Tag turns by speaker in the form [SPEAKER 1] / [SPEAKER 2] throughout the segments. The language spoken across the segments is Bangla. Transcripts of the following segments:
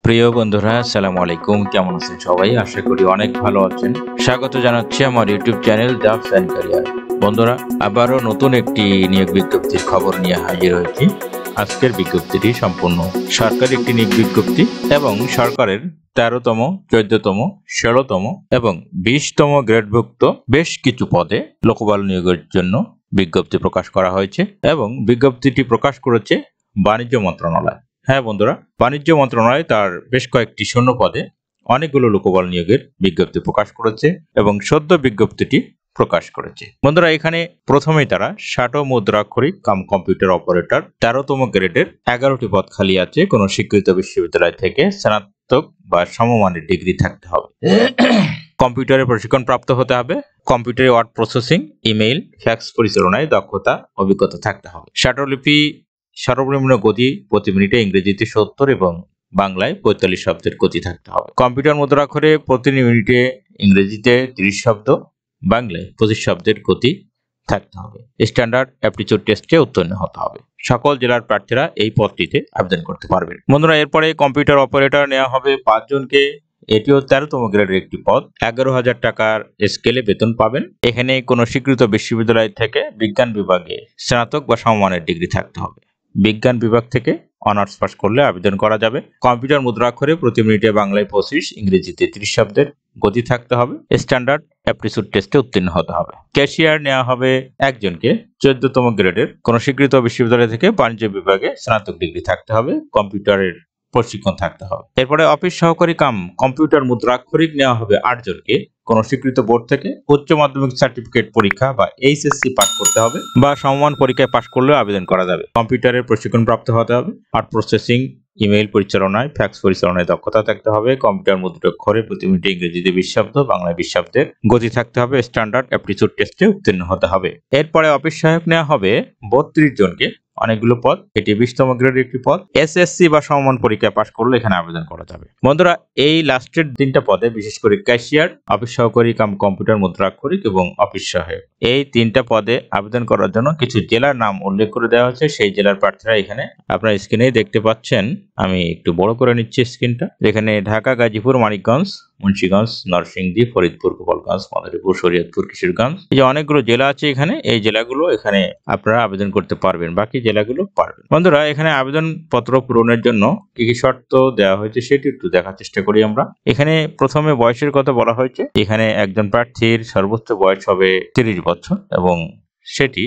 [SPEAKER 1] প্রিয় বন্ধুরা, আসসালামু আলাইকুম। কেমন আছেন সবাই? আশা করি অনেক ভালো আছেন। স্বাগত জানাচ্ছি আমার YouTube channel jobs and career. বন্ধুরা, আবারও নতুন একটি নিয়োগ বিজ্ঞপ্তির খবর নিয়ে হাজির হয়েছি। আজকের বিজ্ঞপ্তিটি সম্পূর্ণ সরকারি একটি নিয়োগ বিজ্ঞপ্তি এবং সরকারের 13তম, 14তম, 16তম এবং 20তম গ্রেডভুক্ত বেশ কিছু পদে লোকবল নিয়োগের জন্য বিজ্ঞপ্তি প্রকাশ করা হয়েছে এবং বিজ্ঞপ্তিটি প্রকাশ করেছে বাণিজ্য মন্ত্রণালয়। হ্যাঁ বন্ধুরা, বাণিজ্য মন্ত্রণালয় তার বেশ কয়েকটি শূন্য পদে অনেকগুলো লোকবল নিয়োগের বিজ্ঞপ্তি প্রকাশ করেছে এবং সদ্য বিজ্ঞপ্তিটি প্রকাশ করেছে। বন্ধুরা, এখানে প্রথমেই তারা ষাটো মুদ্রাক্ষরিক কাম কম্পিউটার অপারেটর 13তম গ্রেডের 11টি পদ খালি আছে। কোনো স্বীকৃত বিশ্ববিদ্যালয় থেকে স্নাতক বা সমমানের ডিগ্রি থাকতে হবে। কম্পিউটারের প্রশিক্ষণ প্রাপ্ত হতে হবে। কম্পিউটারে ওয়ার্ড প্রসেসিং, ইমেইল, ফ্যাক্স পরিচালনায় দক্ষতা, অভিজ্ঞতা থাকতে হবে। শাটলিপি সর্বনিম্ন গতি প্রতি মিনিটে ইংরেজিতে 70 এবং বাংলায় 45 শব্দের গতি থাকতে হবে। কম্পিউটার মুদ্রাক্ষরে প্রতি মিনিটে ইংরেজিতে 30 শব্দ, বাংলায় 25 শব্দের গতি থাকতে হবে। স্ট্যান্ডার্ড অ্যাপটিটিউড টেস্টে উত্তীর্ণ হতে হবে। সকল জেলার প্রার্থীরা এই পদটিতে আবেদন করতে পারবেন। বন্ধুরা, এরপরে কম্পিউটার অপারেটর নেওয়া হবে 5 জনকে। এটিও 13তম গ্রেডের একটি পদ। 11,000 টাকার স্কেলে বেতন পাবেন। এখানে কোনো স্বীকৃত বিশ্ববিদ্যালয় থেকে বিজ্ঞান বিভাগে স্নাতক বা সমমানের ডিগ্রি থাকতে হবে। বিজ্ঞান বিভাগ থেকে অনার্স পাস করলে আবেদন করা যাবে। কম্পিউটার মুদ্রাক্ষরে প্রতি মিনিটে বাংলায় 25, ইংরেজিতে 30 শব্দের গতি থাকতে হবে। স্ট্যান্ডার্ড অ্যাপটিটিউড টেস্টে উত্তীর্ণ হতে হবে। ক্যাশিয়ার নেওয়া হবে 1 জনকে। 14তম গ্রেডের কোনো স্বীকৃত বিশ্ববিদ্যালয় থেকে বাণিজ্য বিভাগে স্নাতক ডিগ্রি থাকতে হবে। কম্পিউটারের প্রশিক্ষণ থাকতে হবে। এরপরে অফিস সহকারী কাম কম্পিউটার মুদ্রাক্ষরিক নেওয়া হবে 8 জনকে। কোন স্বীকৃত বোর্ড থেকে উচ্চ মাধ্যমিক সার্টিফিকেট পরীক্ষা বা এইচএসসি পাস করতে হবে বা সমমান পরীক্ষায় পাস করলেও আবেদন করা যাবে। কম্পিউটারের প্রশিক্ষণ প্রাপ্ত হতে হবে। ওয়ার্ড প্রসেসিং, ইমেইল পরিচালনায়, ফ্যাক্স পরিচালনায় দক্ষতা থাকতে হবে। কম্পিউটার মুদ্রাক্ষরে প্রতি মিনিটে ইংরেজিতে 20 শব্দ, বাংলায় 20 শব্দের গতি থাকতে হবে। স্ট্যান্ডার্ড অ্যাপটিটিউড টেস্টে উত্তীর্ণ হতে হবে। এরপরে অফিস সহায়ক নেওয়া হবে 32 জনকে। অনেকগুলো পদ, এটি 20তম গ্রেডের একটি পদ। এসএসসি বা সমমান পরীক্ষায় পাস করলে এখানে আবেদন করা যাবে। বন্ধুরা, এই লাস্টের 3টা পদে বিশেষ করে ক্যাশিয়ার, অফিস সহকারী কাম কম্পিউটার মুদ্রাক্ষরিক এবং অফিস সহায়ক, এই 3টা পদে আবেদন করার জন্য কিছু জেলার নাম উল্লেখ করে দেওয়া হয়েছে। সেই জেলার প্রার্থীরা এখানে আপনার স্ক্রিনেই দেখতে পাচ্ছেন। আমি একটু বড় করে নিচ্ছি স্ক্রিনটা। এখানে ঢাকা, গাজীপুর, মানিকগঞ্জ, মুন্সিগঞ্জ, নরসিংদী, ফরিদপুর, গোপালগঞ্জ, মাদারীপুর, শরীয়তপুর, কিশোরগঞ্জ, এই যে অনেকগুলো জেলা আছে এখানে। এই জেলাগুলো এখানে আপনারা আবেদন করতে পারবেন, বাকি জেলাগুলো পারবেন। বন্ধুরা, এখানে আবেদনপত্র পূরণের জন্য কি কি শর্ত দেওয়া হয়েছে সেটি একটু দেখার চেষ্টা করি আমরা। এখানে প্রথমে বয়সের কথা বলা হয়েছে। এখানে একজন প্রার্থীর সর্বোচ্চ বয়স হবে 30 বছর এবং সেটি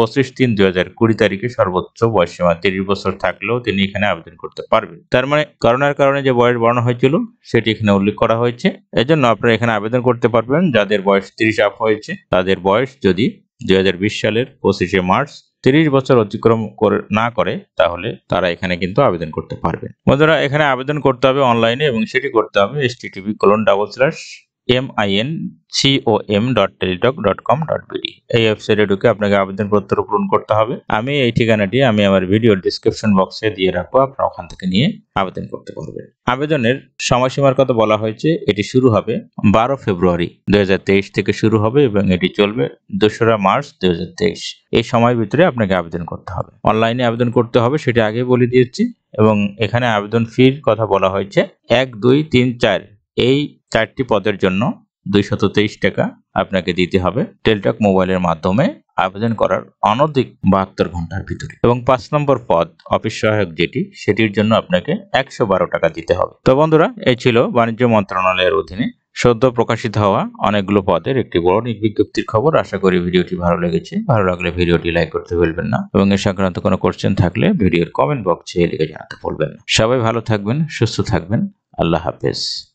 [SPEAKER 1] 25/3/2020 তারিখে সর্বোচ্চ বয়সসীমা 30 বছর থাকলেও তিনি এখানে আবেদন করতে পারবেন। তার মানে করোনার কারণে যে বয়স বাড়ানো হয়েছিল সেটি এখানে উল্লেখ করা হয়েছে। এজন্য আপনারা এখানে আবেদন করতে পারবেন। যাদের বয়স 30 আপ হয়েছে, তাদের বয়স যদি 2020 সালের 25শে মার্চ 30 বছর অতিক্রম না করে, তাহলে তারা এখানে কিন্তু আবেদন করতে পারবেন। বন্ধুরা, এখানে আবেদন করতে হবে অনলাইনে এবং সেটি করতে হবে http://mincom.teletalk.com.bd এই ওয়েবসাইটে ঢুকে আপনাকে আবেদনপত্র পূরণ করতে হবে। আমি এই ঠিকানাটি আমি আমার ভিডিও ডেসক্রিপশন বক্সে দিয়ে রাখবো, আপনারা ওখান থেকে নিয়ে আবেদন করতে পারবেন। আবেদনের সময়সীমার কথা বলা হয়েছে। এটি শুরু হবে 12 ফেব্রুয়ারি 2023 থেকে শুরু হবে এবং এটি চলবে 2রা মার্চ 2023। এই সময়ের ভিতরে আপনাকে আবেদন করতে হবে। অনলাইনে আবেদন করতে হবে, সেটা আগে বলে দিয়েছি। এবং এখানে আবেদন ফির কথা বলা হয়েছে 1, 2, 3, 4 এই 4টি পদের জন্য 223 টাকা আপনাকে দিতে হবে টেলিটক মোবাইলের মাধ্যমে আবেদন করার অনধিক 72 ঘন্টার ভিতরে। এবং 5 নম্বর পদ অফিস সহায়ক যেটি, সেটির জন্য আপনাকে 112 টাকা দিতে হবে। তো বন্ধুরা, এই ছিল বাণিজ্য মন্ত্রণালয়ের অধীনে সদ্য প্রকাশিত হওয়া অনেকগুলো পদের একটি বড় বিজ্ঞপ্তির খবর। আশা করি ভিডিওটি ভালো লেগেছে। ভালো লাগলে ভিডিওটি লাইক করতে ভুলবেন না এবং এর সংক্রান্ত কোনো কোশ্চেন থাকলে ভিডিওর কমেন্ট বক্সে লিখে জানাতে ভুলবেন না। সবাই ভালো থাকবেন, সুস্থ থাকবেন। আল্লাহ হাফেজ।